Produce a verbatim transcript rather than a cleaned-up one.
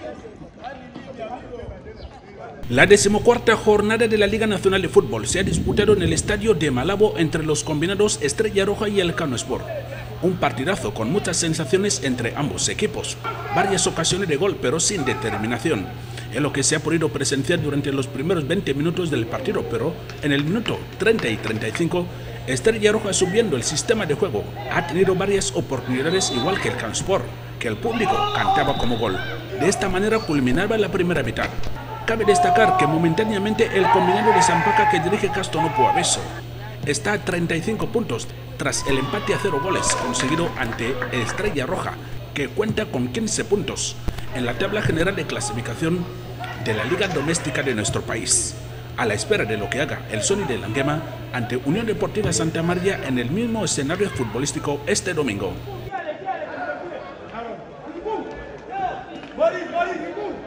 La decimocuarta jornada de la Liga Nacional de Fútbol se ha disputado en el estadio de Malabo entre los combinados Estrella Roja y Elcano Sport. Un partidazo con muchas sensaciones entre ambos equipos, varias ocasiones de gol pero sin determinación. Es lo que se ha podido presenciar durante los primeros veinte minutos del partido, pero en el minuto treinta y treinta y cinco, Estrella Roja, subiendo el sistema de juego, ha tenido varias oportunidades igual que Elcano Sport, que el público cantaba como gol. De esta manera culminaba la primera mitad. Cabe destacar que momentáneamente el combinado de Zampaca que dirige Castonopo Aveso está a treinta y cinco puntos tras el empate a cero goles conseguido ante Estrella Roja, que cuenta con quince puntos en la tabla general de clasificación de la Liga Doméstica de nuestro país, a la espera de lo que haga el Sony de Languema ante Unión Deportiva Santa María en el mismo escenario futbolístico este domingo.